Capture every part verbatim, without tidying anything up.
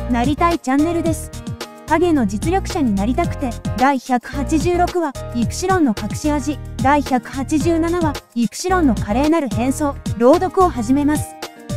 なりたいチャンネルです。影の実力者になりたくて。だいひゃくはちじゅうろくわ、イプシロンの隠し味。だいひゃくはちじゅうななわ、イプシロンの華麗なる変装。朗読を始めます。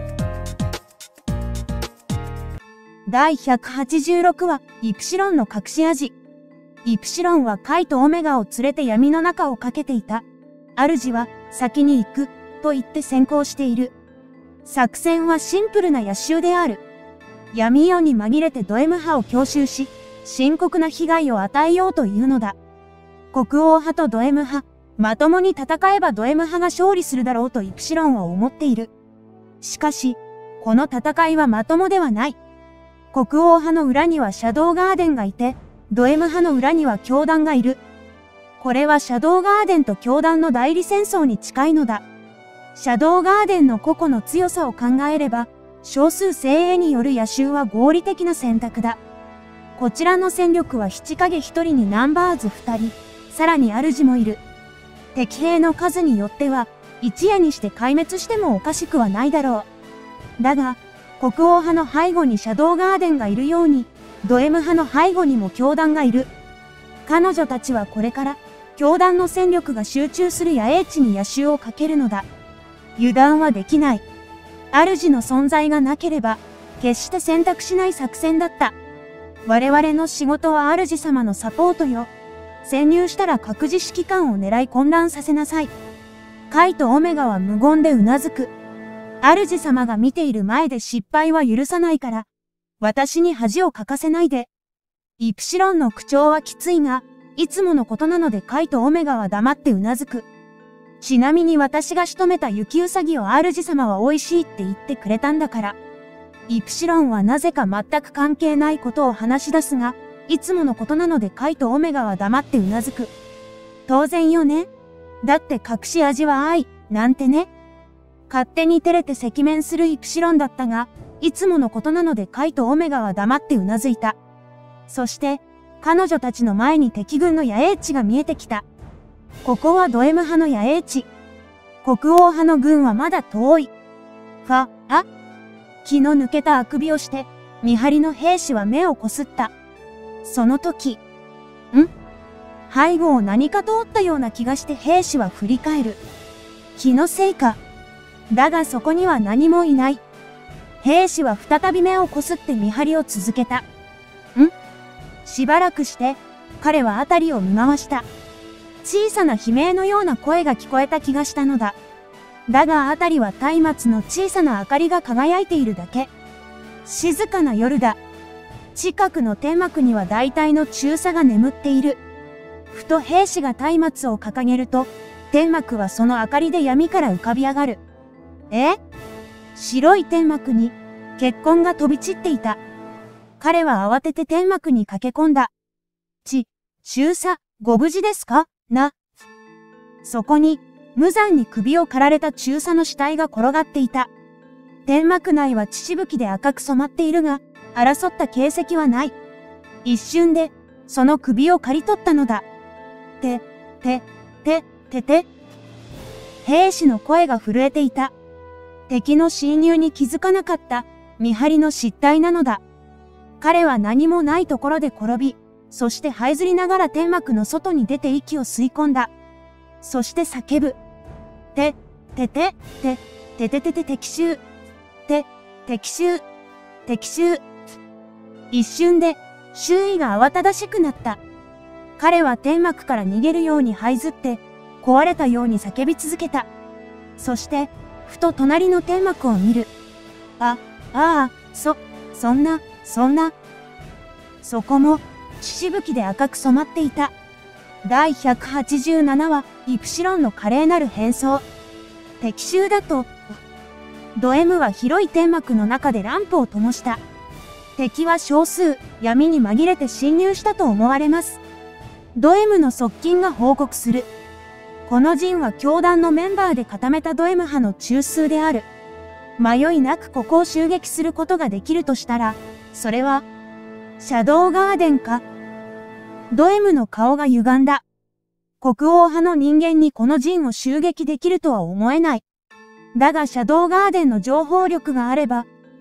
だいひゃくはちじゅうろくわ、イプシロンの隠し味。イプシロンはカイとオメガを連れて闇の中をかけていた。主は、先に行く、と言って先行している。作戦はシンプルな野襲である。闇夜に紛れてド M 派を強襲し、深刻な被害を与えようというのだ。国王派とド M 派、まともに戦えばド M 派が勝利するだろうとイプシロンは思っている。しかし、この戦いはまともではない。国王派の裏にはシャドウガーデンがいて、ド M 派の裏には教団がいる。これはシャドウガーデンと教団の代理戦争に近いのだ。シャドウガーデンの個々の強さを考えれば、少数精鋭による野襲は合理的な選択だ。こちらの戦力は七影一人にナンバーズ二人、さらに主もいる。敵兵の数によっては、一夜にして壊滅してもおかしくはないだろう。だが、国王派の背後にシャドウガーデンがいるように、ド M 派の背後にも教団がいる。彼女たちはこれから、教団の戦力が集中する野営地に野襲をかけるのだ。油断はできない。主の存在がなければ、決して選択しない作戦だった。我々の仕事は主様のサポートよ。潜入したら各自指揮官を狙い混乱させなさい。カイとオメガは無言でうなずく。主様が見ている前で失敗は許さないから、私に恥をかかせないで。イプシロンの口調はきついが、いつものことなのでカイとオメガは黙ってうなずく。ちなみに私が仕留めた雪うさぎを主様は美味しいって言ってくれたんだから。イプシロンはなぜか全く関係ないことを話し出すが、いつものことなのでカイとオメガは黙ってうなずく。当然よね。だって隠し味は愛、なんてね。勝手に照れて赤面するイプシロンだったが、いつものことなのでカイとオメガは黙ってうなずいた。そして、彼女たちの前に敵軍の野営地が見えてきた。ここはド M 派の野営地。国王派の軍はまだ遠い。ファ、あ気の抜けたあくびをして、見張りの兵士は目をこすった。その時、ん背後を何か通ったような気がして兵士は振り返る。気のせいか。だがそこには何もいない。兵士は再び目をこすって見張りを続けた。んしばらくして、彼は辺りを見回した。小さな悲鳴のような声が聞こえた気がしたのだ。だが辺りは松明の小さな明かりが輝いているだけ。静かな夜だ。近くの天幕には大体の中佐が眠っている。ふと兵士が松明を掲げると、天幕はその明かりで闇から浮かび上がる。え？白い天幕に、血痕が飛び散っていた。彼は慌てて天幕に駆け込んだ。ち、中佐、ご無事ですか？な。そこに、無残に首を刈られた中佐の死体が転がっていた。天幕内は血しぶきで赤く染まっているが、争った形跡はない。一瞬で、その首を刈り取ったのだ。て、て、て、てて。兵士の声が震えていた。敵の侵入に気づかなかった、見張りの失態なのだ。彼は何もないところで転び、そして這いずりながら天幕の外に出て息を吸い込んだ。そして叫ぶ。て、てて、て、てててて敵襲。て、敵襲。敵襲。一瞬で、周囲が慌ただしくなった。彼は天幕から逃げるように這いずって、壊れたように叫び続けた。そして、ふと隣の天幕を見る。あ、ああ、そ、そんな、そんな。そこも、血しぶきで赤く染まっていた。だいひゃくはちじゅうななわ、イプシロンの華麗なる変装。敵襲だと、ド M は広い天幕の中でランプを灯した。敵は少数、闇に紛れて侵入したと思われます。ド M の側近が報告する。この陣は教団のメンバーで固めたド M 派の中枢である。迷いなくここを襲撃することができるとしたら、それは、シャドウガーデンか。ド M の顔が歪んだ。国王派の人間にこの陣を襲撃できるとは思えない。だがシャドウガーデンの情報力があれば、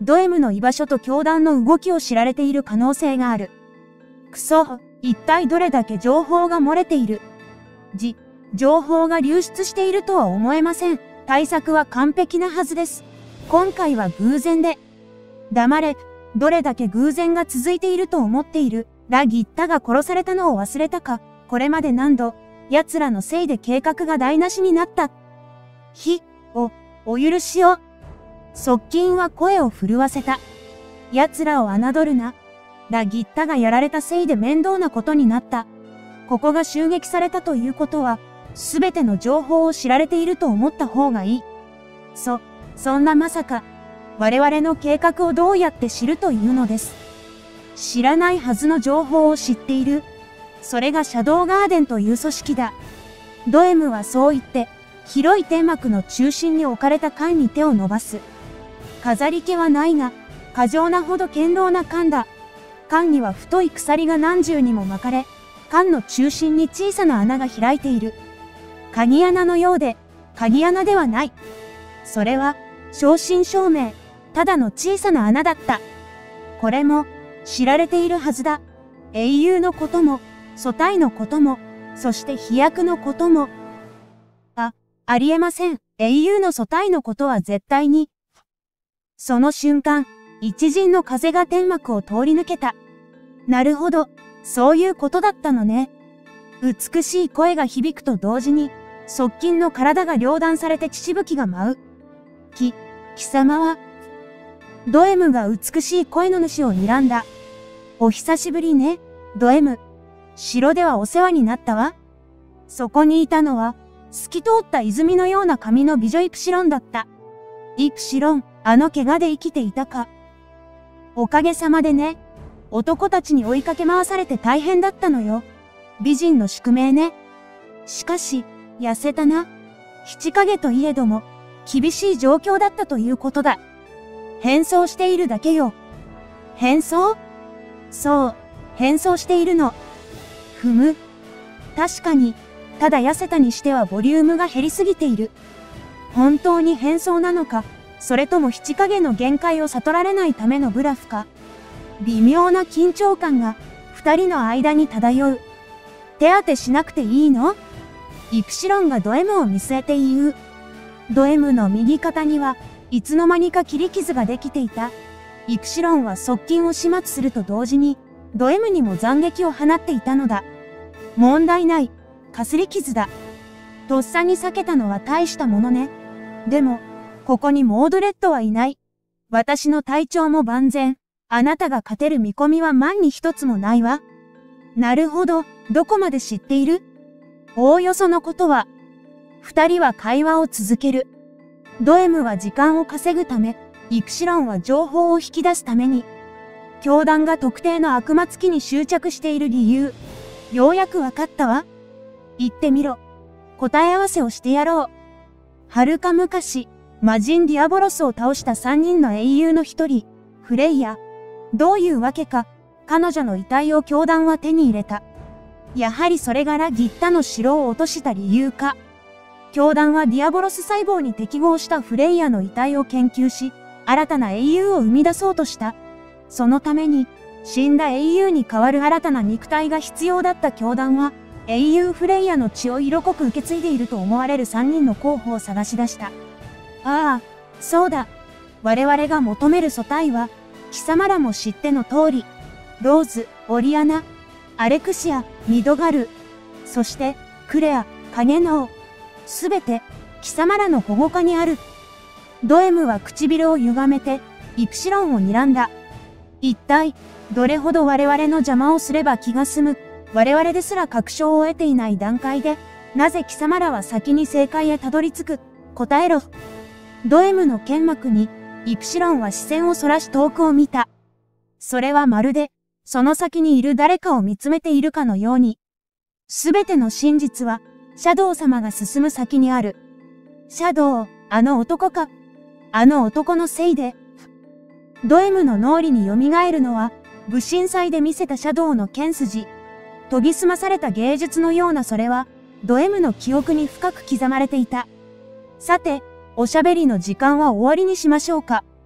ド M の居場所と教団の動きを知られている可能性がある。くそ、一体どれだけ情報が漏れている。じ、情報が流出しているとは思えません。対策は完璧なはずです。今回は偶然で。黙れ、どれだけ偶然が続いていると思っている。ラギッタが殺されたのを忘れたか。これまで何度、奴らのせいで計画が台無しになった。ひ、お、お許しを。側近は声を震わせた。奴らを侮るな。ラギッタがやられたせいで面倒なことになった。ここが襲撃されたということは、すべての情報を知られていると思った方がいい。そ、そんなまさか、我々の計画をどうやって知るというのです。知らないはずの情報を知っている。それがシャドウガーデンという組織だ。ド M はそう言って、広い天幕の中心に置かれた缶に手を伸ばす。飾り気はないが、過剰なほど堅牢な缶だ。缶には太い鎖が何重にも巻かれ、缶の中心に小さな穴が開いている。鍵穴のようで、鍵穴ではない。それは、正真正銘、ただの小さな穴だった。これも、知られているはずだ。英雄のことも、組対のことも、そして飛躍のことも。あ、ありえません。英雄の組対のことは絶対に。その瞬間、一陣の風が天幕を通り抜けた。なるほど、そういうことだったのね。美しい声が響くと同時に、側近の体が両断されて血しぶきが舞う。き、貴様は、ド M が美しい声の主を睨んだ。お久しぶりね、ド M。城ではお世話になったわ。そこにいたのは、透き通った泉のような髪の美女イプシロンだった。イプシロン、あの怪我で生きていたか。おかげさまでね。男たちに追いかけ回されて大変だったのよ。美人の宿命ね。しかし、痩せたな。七影といえども、厳しい状況だったということだ。変装しているだけよ。変装？そう、変装しているの。ふむ。確かに、ただ痩せたにしてはボリュームが減りすぎている。本当に変装なのか、それとも七影の限界を悟られないためのブラフか。微妙な緊張感が、二人の間に漂う。手当てしなくていいの？イプシロンがド M を見据えて言う。ド M の右肩には、いつの間にか切り傷ができていた。イプシロンは側近を始末すると同時に、ド M にも斬撃を放っていたのだ。問題ない。かすり傷だ。とっさに避けたのは大したものね。でも、ここにモードレッドはいない。私の体調も万全。あなたが勝てる見込みは万に一つもないわ。なるほど、どこまで知っている？おおよそのことは。二人は会話を続ける。ド M は時間を稼ぐため、イプシロンは情報を引き出すために、教団が特定の悪魔付きに執着している理由、ようやくわかったわ。言ってみろ。答え合わせをしてやろう。はるか昔、魔人ディアボロスを倒した三人の英雄の一人、フレイヤ。どういうわけか、彼女の遺体を教団は手に入れた。やはりそれがラギッタの城を落とした理由か。教団はディアボロス細胞に適合したフレイヤの遺体を研究し、新たな英雄を生み出そうとした。そのために、死んだ英雄に代わる新たな肉体が必要だった教団は、英雄フレイヤの血を色濃く受け継いでいると思われる三人の候補を探し出した。ああ、そうだ。我々が求める組対は、貴様らも知っての通り、ローズ、オリアナ、アレクシア、ミドガル、そして、クレア、影の王、すべて、貴様らの保護下にある。ド M は唇を歪めて、イプシロンを睨んだ。一体、どれほど我々の邪魔をすれば気が済む。我々ですら確証を得ていない段階で、なぜ貴様らは先に正解へたどり着く。答えろ。ド M の剣幕に、イプシロンは視線をそらし遠くを見た。それはまるで、その先にいる誰かを見つめているかのように。すべての真実は、シャドウ様が進む先にある。シャドウ、あの男か。あの男のせいで。ド M の脳裏に蘇るのは、武神祭で見せたシャドウの剣筋。研ぎ澄まされた芸術のようなそれは、ド M の記憶に深く刻まれていた。さて、おしゃべりの時間は終わりにしましょうか。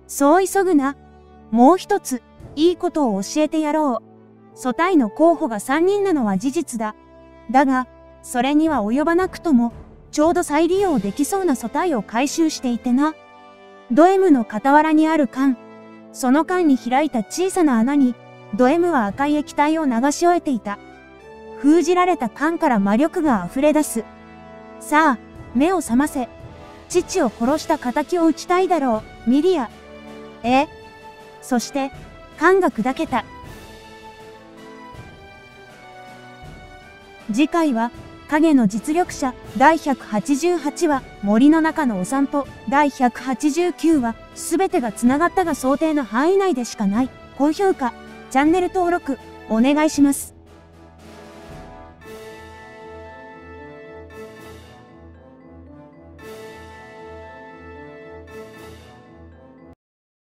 そう急ぐな。もう一つ、いいことを教えてやろう。組対の候補が三人なのは事実だ。だが、それには及ばなくとも、ちょうど再利用できそうな組対を回収していてな。ド M の傍らにある缶。その缶に開いた小さな穴に、ド M は赤い液体を流し終えていた。封じられた缶から魔力が溢れ出す。さあ、目を覚ませ。父を殺した仇を討ちたいだろう、ミリア。え？そして、缶が砕けた。次回は、影の実力者だいひゃくはちじゅうはちわ森の中のお散歩だいひゃくはちじゅうきゅうわすべてが繋がったが想定の範囲内でしかない。高評価、チャンネル登録お願いします。